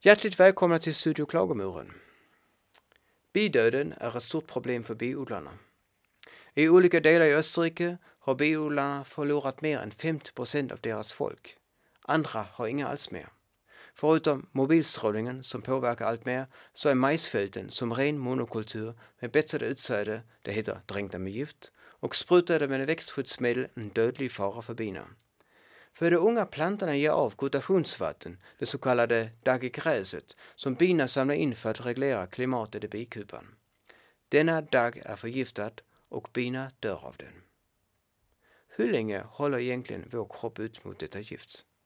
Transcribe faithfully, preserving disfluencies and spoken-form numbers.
Hjärtligt välkomna till Studio Klagomuren. Bidöden är ett stort problem för biodlarna. I olika delar i Österrike har biodlarna förlorat mer än femtio procent av deras folk. Andra har inga alls mer. Förutom mobilstrålningen som påverkar allt mer så är majsfälten som ren monokultur med bättre utsäde, det heter dränkta med gift, och sprutade med växtskyddsmedel en dödlig fara för bina. För de unga plantorna ger av gotationsvatten, det så kallade daggegräset, som bina samlar in för att reglera klimatet i bikupan. Denna dagg är förgiftad och bina dör av den. Hur länge håller egentligen vår kropp ut mot detta gift?